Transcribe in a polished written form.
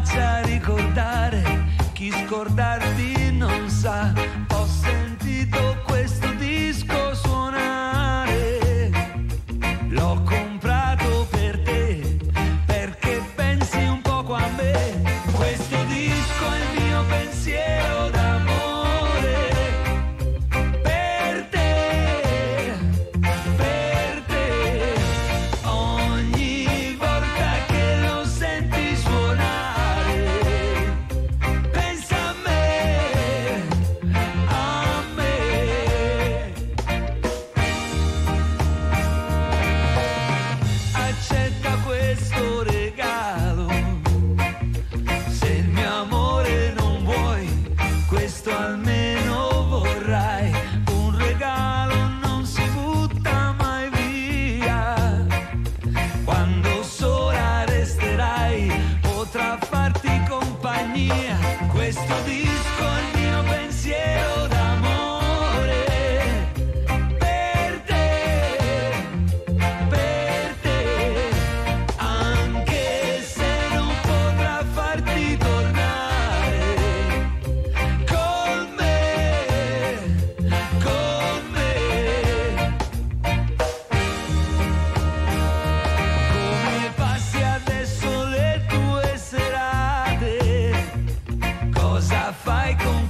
faccia ricordare chi scordarti non sa. Ho sentito questo disco suonare, l'ho comprato per te perché pensi un poco a me. Questo disco è il mio pensiero d'amore per te, per te. Ogni volta che lo senti suonare, pensa a me, a me. Accetta questo regalo, se il mio amore non vuoi, questo almeno vorrai. Un regalo non si butta mai via, quando sola resterai potrà farti compagnia. Questo disco è il mio pensiero d'amore per te, anche se non potrà farti tornare con me, con me. Come passi adesso le tue serate? Cosa fai con